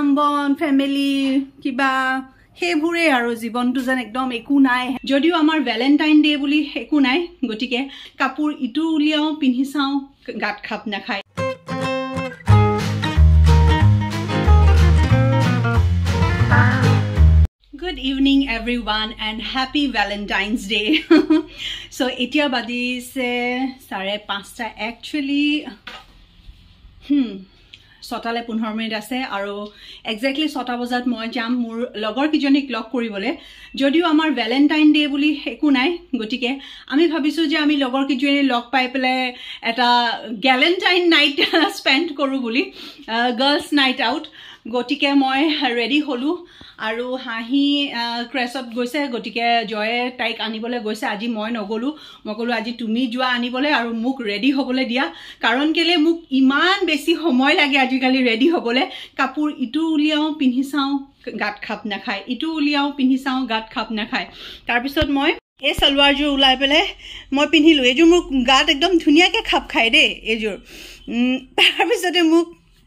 কামবন family কিবা হেবুৰে আৰু জীৱনটো যেন একদম একো নাই যদিও আমাৰ ভ্যালেন্টাইন ডে বুলি একো নাই গটিকে কাপোৰ ইটো উলিয়াও পিন্ধি চাও গাত খাপ নাখায় Good evening everyone and happy Valentine's Day. So etia badi se 5:30 actually sotale 15 minute ase aru exactly 6 bajat moi jam mur logor kijonik log koribole jodio amar Valentine Day buli eku nai gotike ami bhabisu je ami logor kijoni log pai pele eta Galentine night spend koru buli girls night out gotike moi ready holu আৰু হাহি ক্ৰেছত গৈছে গটিকে জয়ে টাইক আনিবলে গৈছে আজি মই নগলো মকলো আজি তুমি যোৱা আনিবলে আৰু মুক ৰেডি হ'বলে দিয়া কাৰণ কেলে মুক ইমান বেছি সময় লাগে আজিকালি ৰেডি হ'বলে কাপোৰ ইটো উলিয়াও পিন্ধি চাও গাত খাপ নাখায় ইটো উলিয়াও পিন্ধি চাও গাত খাপ নাখায় তাৰ পিছত মই এই সালৱাৰজোৰ উলাই পেলে মই পিন্ধিলো এজোৰ মুক গাত একদম ধুনিয়াকে খাপ খায় দে এজোৰ তাৰ পিছতে মুক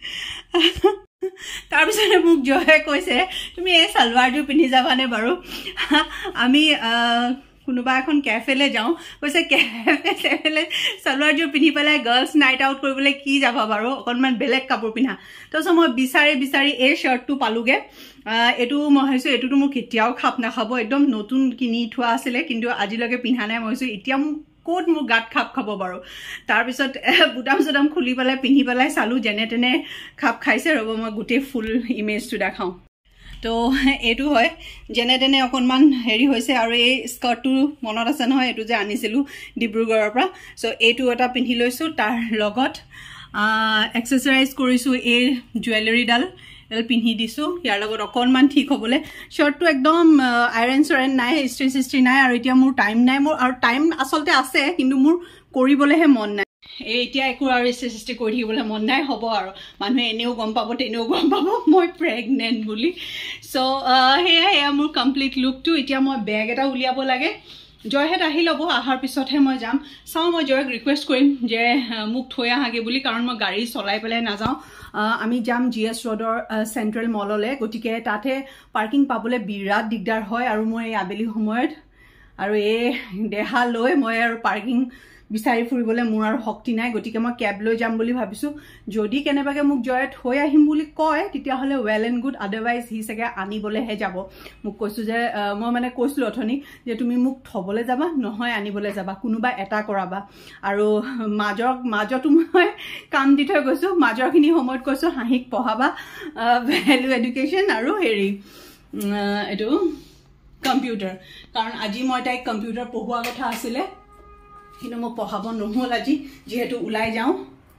তাৰ পিছতে মুক জয়ে কৈছে তুমি এই সালৱাৰজোৰ পিন্ধি যাবানে বাৰু আমি কোনোবা এখন কেফেলে যাও কৈছে কেফেলে সালৱাৰজোৰ পিন্ধি পেলাই গাৰ্লছ নাইট আউট কৰিবলৈ কি যাবা বাৰু অকনমান বেলেগ কাপোৰ পিন্ধা তো মই বিচাৰি এই শাৰ্টটো পালুগে এটু মই হৈছো এটুটো মোক কেতিয়াও খাপ নাখাব একদম নতুন কিনি থোৱা আছিল কিন্তু আজিলৈকে পিন্ধা নাই মই হৈছো এতিয়া কোট মোৰ গাত খাপ খাব বাৰু তাৰ পিছত বুটাম খুলি পেলাই পিন্ধি পেলাই চালু যেনে তেনে খাপ খাইছে ৰব মই গুটে ফুল ইমেজটো দেখাও তো এটু হয় যেনে তেনে অকনমান হেৰি হৈছে আৰু এই স্কাৰ্টটো মনত আছে নহয় এটু যে আনিছিলো ডিব্ৰুগড়ৰ পৰা সো এটু এটা পিন্ধি লৈছো তাৰ লগত এক্সাৰসাইজ কৰিছো এই জুৱেলাৰী ডাল পিন্ধি দিছো ইয়াৰ লগত অকনমান ঠিক হ'বলে শৰ্টটো একদম আইৰন সৰেন নাই স্ট্ৰেচ নাই আৰু এতিয়া মোৰ টাইম নাই মোৰ আৰু টাইম আসলতে আছে কিন্তু মোৰ কৰিবলেহে মন নাই এতিয়া একো আৰু স্ট্ৰেচ কৰি থাকিবলৈ মন নাই হ'ব আৰু মানুহে এনেও গম পাব তেনেও গম পাব মই প্ৰেগনেন্ট বুলি সো হেয়া মোৰ কমপ্লিট লুকটো এতিয়া মই বেগ এটা উলিয়াব লাগে জয়হেত আহি লব আহাৰ পিছতহে মই যাম চাও মই জয়ক ৰিকুৱেষ্ট কৰিম যে মুক থৈ আহাগে বুলি কাৰণ মই গাড়ী চলাই পেলাই নাযাও আমি যাম জিএস ৰোডৰ সেন্ট্ৰেল মললে গটিকে তাতে পাৰ্কিং পাবলে বিৰাট দিগদাৰ হয় আৰু মই আবেলি সময়ত আৰু এই দেহা লৈ মই আৰু পাৰ্কিং বিচাৰি ফুৰিবলে মোৰ আৰু শক্তি নাই গটিকে মই কেব লৈ যাম বুলি ভাবিছো যদি কেনেবাকে মুক জয় থৈ আহিম বুলি কয় তেতিয়া হলে well and good otherwise he সকে আনিবলেহে যাব মুক কৈছো যে মই মানে কৈছিলো অথনি যে তুমি মুক থবলে যাবা নহয় আনিবলে যাবা কোনোবা এটা কৰাবা আৰু মাজতো মই কাম দি থৈ গৈছো মাজৰখিনি সময়ত কৈছো হাহিক পঢ়াবা ভ্যালু এডুকেশন আৰু হেৰি এটো কম্পিউটাৰ কাৰণ আজি মই তাই কম্পিউটাৰ পঢ়ুৱা কথা আছিলে কিন্তু মই পঢ়াব নহল আজি যেহেতু উলাই যাও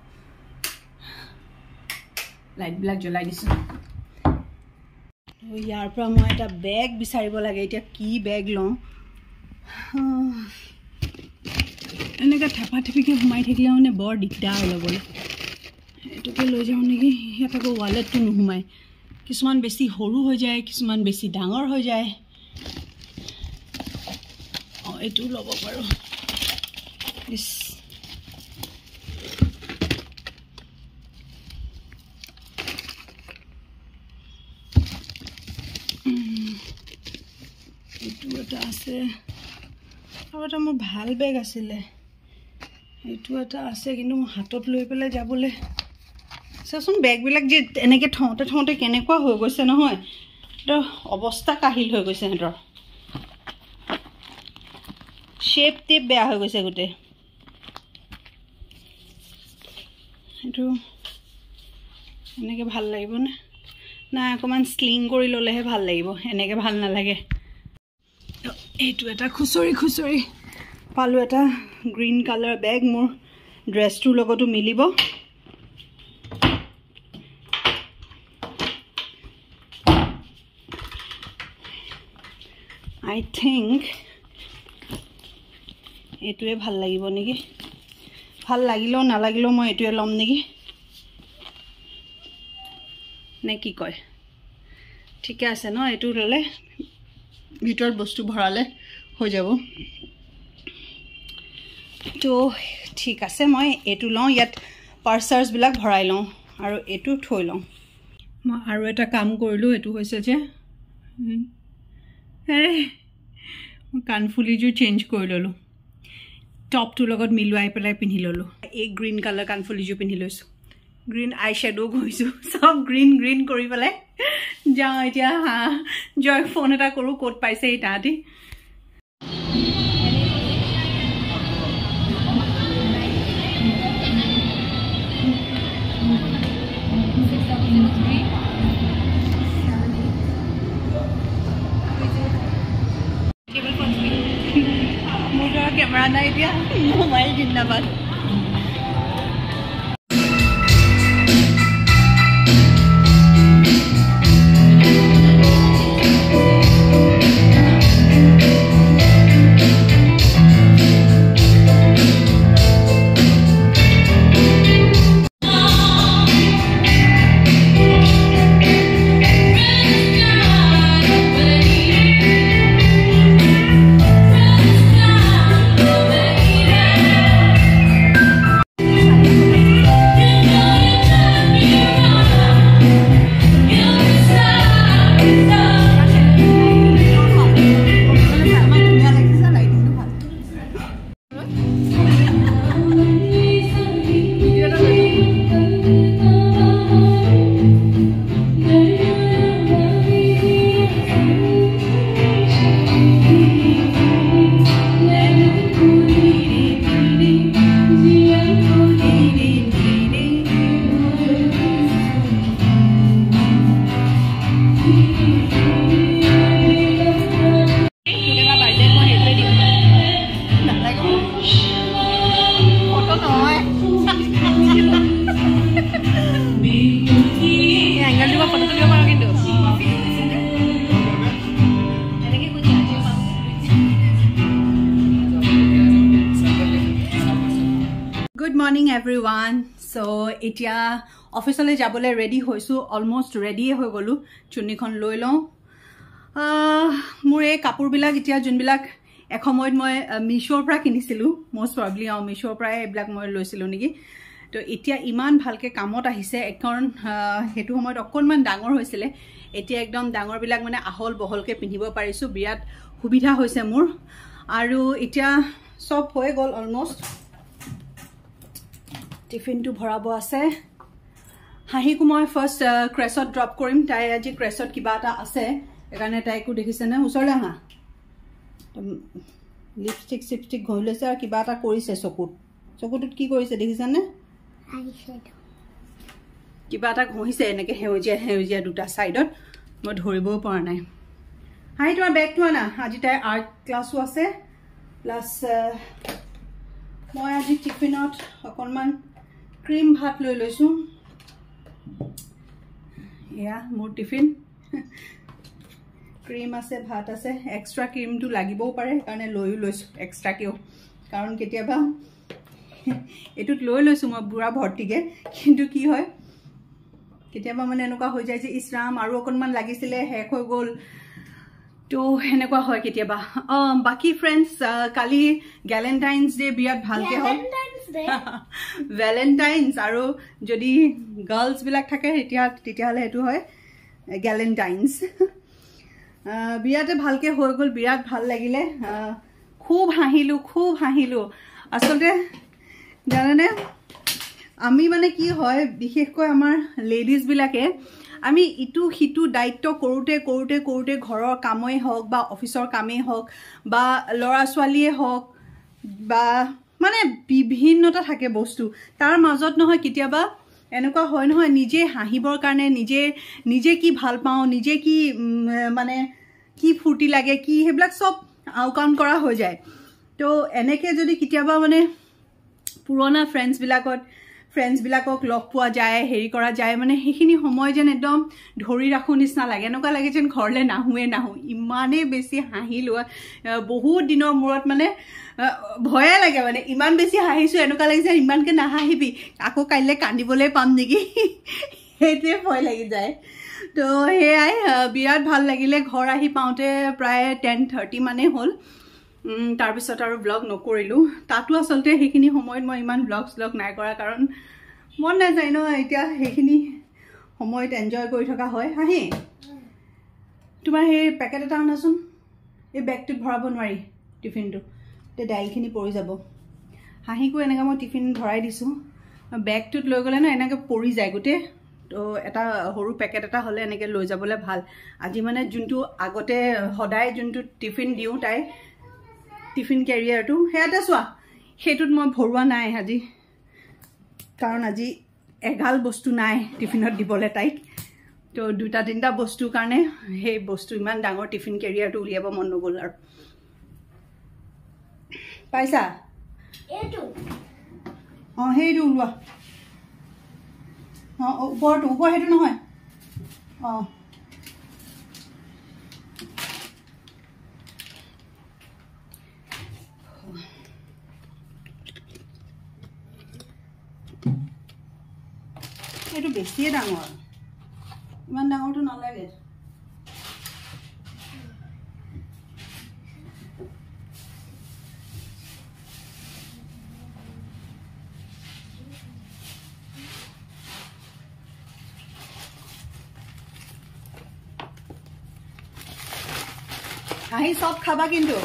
লাইট ব্ল্যাক জ্বলাই দিছো ইয়াৰ পৰা মই এটা বেগ বিচাৰিব লাগে এতিয়া কি বেগ লওঁ এনেকা থাপা থাপিকে ঘুমাই থাকিলে মানে বৰ দিগদাৰ ল'বলৈ এটোকে লৈ যাওঁ নেকি ইয়াত ৱালেটটো নুহুমাই কিছুমান বেছি সৰু হৈ যায় কিছুমান বেছি ডাঙৰ হৈ যায় এইটো ল'ব পাৰো This এটা আছে আৰু এটা মোৰ ভাল বেগ আছিলে এইটো এটা আছে কিন্তু মই হাতত লৈ পেলাই যাবলে চাচোন বেগ বিলাক যে এনেকে ঠওঁতে কেনেকুৱা হৈ গৈছে নহয় এটা অৱস্থা কাহিল হৈ গৈছে হেতৰ শেপ টেপ বেয়া হৈ গৈছে গুটে এটো এনেকে ভাল লাগিব না অকমান স্লিং কৰি ললেহে ভাল লাগিব এনেকে ভাল নালাগে এইটো এটা খুচৰি পালো এটা গ্ৰীন কালাৰ বেগ মোৰ ড্ৰেছটোৰ লগতো মিলিব আই থিংক এটোৱে ভাল লাগিব নেকি ভাল লাগিলো নালাগিলো মই এটোৱে লম নেকি নে কি কয় ঠিকে আছে ন এটো ললে ভিতৰত বস্তু ভৰালে হৈ যাব তো ঠিক আছে মই এটো লওঁ ইয়াত পাৰ্চাৰ্স বিলাক ভৰাই লওঁ আৰু এটো থৈ লওঁ মই আৰু এটা কাম কৰিলোঁ, এইটো হৈছে যে কাণফুলিযোৰ চেঞ্জ কৰি ল'লোঁ, টপটোৰ লগত মিলোৱাই পেলাই পিন্ধি ল'লোঁ। এই গ্ৰীণ কালাৰ কাণফুলিযোৰ পিন্ধি লৈছোঁ, গ্ৰীণ আই শ্বেডো কৰিছোঁ, চব গ্ৰীণ গ্ৰীণ কৰি পেলাই যাওঁ এতিয়া। জয়ক ফোন এটা কৰোঁ, ক'ত পাইছে এই তাহাঁতি। কেমেৰা নাই এতিয়া, মোবাইল জিন্দাবাদ। Good morning everyone. So এতিয়া অফিচলৈ যাবলৈ ৰেডি হৈছোঁ, অলমোষ্ট ৰেডিয়ে হৈ গ'লোঁ। চুন্নিখন লৈ লওঁ। মোৰ এই কাপোৰবিলাক এতিয়া যোনবিলাক এসময়ত মই মিছোৰ পৰা কিনিছিলোঁ, মষ্ট প্ৰবলি মিছোৰ পৰাই এইবিলাক মই লৈছিলোঁ নেকি। তো এতিয়া ইমান ভালকৈ কামত আহিছে, কাৰণ সেইটো সময়ত অকণমান ডাঙৰ হৈছিলে, এতিয়া একদম ডাঙৰবিলাক মানে আহল বহলকৈ পিন্ধিব পাৰিছোঁ, বিৰাট সুবিধা হৈছে মোৰ। আৰু এতিয়া চব হৈ গ'ল অলমোষ্ট। টিফিনটো ভৰাব আছে। হাঁহিকো মই ফাৰ্ষ্ট ক্ৰেছত ড্ৰপ কৰিম, তাই আজি ক্ৰেছত কিবা এটা আছে, সেইকাৰণে তাইকো দেখিছেনে, ওচৰলৈ আহা। লিপষ্টিক চিপষ্টিক ঘঁহি লৈছে আৰু কিবা এটা কৰিছে চকুটোত কি কৰিছে দেখিছেনে, কিবা এটা ঘঁহিছে এনেকৈ সেউজীয়া সেউজীয়া দুটা ছাইডত, মই ধৰিবও পৰা নাই। হাঁহি তোমাৰ বেগটো আনা, আজি তাইৰ আৰ্ট ক্লাছো আছে, প্লাছ মই আজি টিফিনত অকণমান ক্ৰীম ভাত লৈ লৈছোঁ। এয়া মোৰ টিফিন, ক্ৰীম আছে, ভাত আছে, এক্সট্ৰা ক্ৰীমটো লাগিবও পাৰে, সেইকাৰণে লৈও লৈছোঁ এক্সট্ৰাকেও, কাৰণ কেতিয়াবা এইটোত লৈ লৈছোঁ মই বুঢ়া ভৰ্তিকৈ, কিন্তু কি হয় কেতিয়াবা মানে এনেকুৱা হৈ যায় যে ইছৰাম আৰু অকণমান লাগিছিলে, শেষ হৈ গ'ল, তো সেনেকুৱা হয় কেতিয়াবা। বাকী ফ্ৰেণ্ডছ, কালি গেলেণ্টাইনছ ডে বিৰাট ভালকৈ হ'ল। ভেলেণ্টাইনছ, আৰু যদি গাৰ্লছবিলাক থাকে তেতিয়াহ'লে সেইটো হয় গেলেণ্টাইনছ। বিৰাটে ভালকৈ হৈ গ'ল, বিৰাট ভাল লাগিলে, খুব হাঁহিলোঁ। আচলতে জানেনে, আমি মানে কি হয়, বিশেষকৈ আমাৰ লেডিজবিলাকে আমি ইটো সিটো দায়িত্ব কৰোঁতে কৰোঁতে কৰোঁতে, ঘৰৰ কামেই হওক বা অফিচৰ কামেই হওক বা ল'ৰা ছোৱালীয়ে হওক বা মানে বিভিন্নতা থাকে বস্তু, তাৰ মাজত নহয় কেতিয়াবা এনেকুৱা হয় নহয়, নিজে হাঁহিবৰ কাৰণে নিজে কি ভাল পাওঁ, নিজে কি মানে কি ফূৰ্তি লাগে, কি সেইবিলাক চব আওকাণ কৰা হৈ যায়। তো এনেকৈ যদি কেতিয়াবা মানে পুৰণা ফ্ৰেণ্ডছবিলাকক লগ পোৱা যায়, হেৰি কৰা যায়, মানে সেইখিনি সময় যেন একদম ধৰি ৰাখোঁ নিচিনা লাগে, এনেকুৱা লাগে যেন ঘৰলৈ নাহোঁ, ইমানেই বেছি হাঁহিলোঁ। বহুত দিনৰ মূৰত মানে ভয়ে লাগে, মানে ইমান বেছি হাঁহিছোঁ, এনেকুৱা লাগিছে ইমানকৈ নাহাঁহিবি, আকৌ কাইলৈ কান্দিবলৈ পাম নেকি, সেইটোৱে ভয় লাগি যায়। তো সেয়াই, বিৰাট ভাল লাগিলে। ঘৰ আহি পাওঁতে প্ৰায় 10:30 মানেই হ'ল। তাৰপিছত আৰু ব্লগ নকৰিলোঁ, তাতো আচলতে সেইখিনি সময়ত মই ইমান ব্লগ নাই কৰা, কাৰণ মন নাযায় ন এতিয়া সেইখিনি সময়ত এনজয় কৰি থকা হয় হাহি তোমাৰ সেই পেকেট এটা আনাচোন এই বেগটোত ভৰাব নোৱাৰি টিফিনটো তে দাইলখিনি পৰি যাব হাহিকো এনেকৈ মই টিফিন ভৰাই দিছোঁ বেগটোত লৈ গ'লে ন এনেকৈ পৰি যায় গোটেই তো এটা সৰু পেকেট এটা হ'লে এনেকৈ লৈ যাবলৈ ভাল আজি মানে যোনটো আগতে সদায় যোনটো টিফিন দিওঁ তাই টিফিন কেৰিয়াৰটো সেয়াতে চোৱা সেইটোত মই ভৰোৱা নাই আজি কাৰণ আজি এগাল বস্তু নাই টিফিনত দিবলৈ তাইক তো দুটা তিনিটা বস্তুৰ কাৰণে সেই বস্তু ইমান ডাঙৰ টিফিন কেৰিয়াৰটো উলিয়াব মন নগ'ল আৰু পাইছা এইটো অঁ সেইটো ওলোৱা অঁ ওপৰটো ওপৰ সেইটো নহয় অঁ এইটো বেছিয়ে ডাঙৰ ইমান ডাঙৰটো নালাগে আহি সব খাবা কিন্তু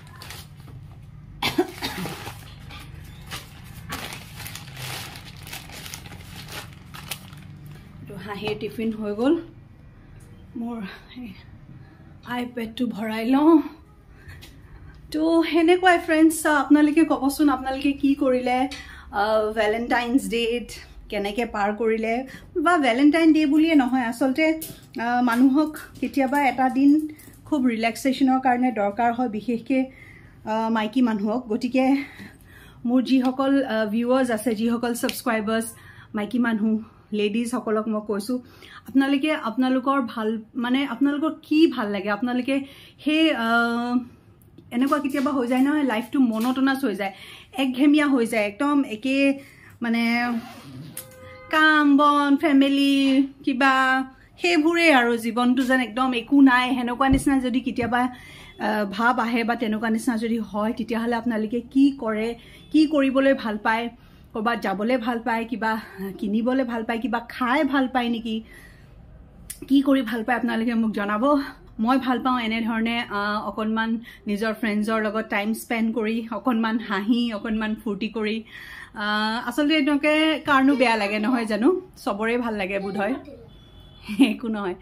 হাঁহিৰ টিফিন হৈ গ'ল মোৰ আইপেডটো ভৰাই লওঁ তো সেনেকুৱাই ফ্ৰেণ্ডছ আপোনালোকে ক'বচোন আপোনালোকে কি কৰিলে ভেলেণ্টাইন্স ডে'ত কেনেকৈ পাৰ কৰিলে বা ভেলেণ্টাইন ডে' বুলিয়ে নহয় আচলতে মানুহক কেতিয়াবা এটা দিন খুব ৰিলেক্সেশ্যনৰ কাৰণে দৰকাৰ হয় বিশেষকৈ মাইকী মানুহক গতিকে মোৰ যিসকল ভিউৱাৰ্ছ আছে যিসকল ছাবস্ক্ৰাইবাৰ্ছ মাইকী মানুহ লেডিজসকলক মই কৈছোঁ আপোনালোকে আপোনালোকৰ ভাল মানে আপোনালোকৰ কি ভাল লাগে আপোনালোকে সেই এনেকুৱা কেতিয়াবা হৈ যায় নহয় লাইফটো মনটনাছ হৈ যায় একঘেমীয়া হৈ যায় একদম একে মানে কাম বন ফেমিলি কিবা সেইবোৰেই আৰু জীৱনটো যেন একদম একো নাই সেনেকুৱা নিচিনা যদি কেতিয়াবা ভাৱ আহে বা তেনেকুৱা নিচিনা যদি হয় তেতিয়াহ'লে আপোনালোকে কি কৰে কি কৰিবলৈ ভাল পায় ক'ৰবাত যাবলৈ ভাল পায় কিবা কিনিবলৈ ভাল পায় কিবা খাই ভাল পায় নেকি কি কৰি ভাল পায় আপোনালোকে মোক জনাব মই ভাল পাওঁ এনেধৰণে অকণমান নিজৰ ফ্ৰেণ্ডছৰ লগত টাইম স্পেণ্ড কৰি অকণমান হাঁহি অকণমান ফূৰ্তি কৰি আচলতে এনেকৈ কাৰণো বেয়া লাগে নহয় জানো চবৰে ভাল লাগে বোধ হয় একো নহয়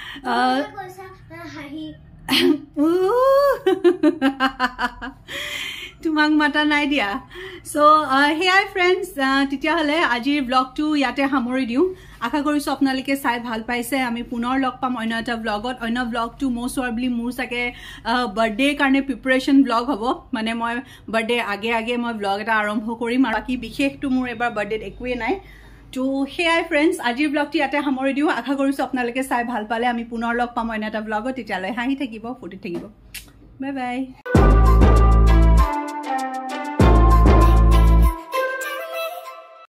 তোমাক মাতা নাই দিয়া সো সেয়াই ফ্ৰেণ্ডছ তেতিয়াহ'লে আজিৰ ব্লগটো ইয়াতে সামৰি দিওঁ আশা কৰিছোঁ আপোনালোকে চাই ভাল পাইছে আমি পুনৰ লগ পাম অন্য এটা ব্লগত অন্য ব্লগটো মষ্ট প্ৰবেবলি মোৰ চাগে বাৰ্থডেৰ কাৰণে প্ৰিপাৰেশ্যন ব্লগ হ'ব মানে মই বাৰ্থডে আগে মই ব্লগ এটা আৰম্ভ কৰিম আৰু বাকী বিশেষটো মোৰ এবাৰ বাৰ্থডেত একোৱেই নাই তো সেয়াই ফ্ৰেণ্ডছ আজিৰ ব্লগটো ইয়াতে সামৰি দিওঁ আশা কৰিছোঁ আপোনালোকে চাই ভাল পালে আমি পুনৰ লগ পাম অন্য এটা ব্লগত তেতিয়ালৈ হাঁহি থাকিব ফূৰ্তি থাকিব বাই বাই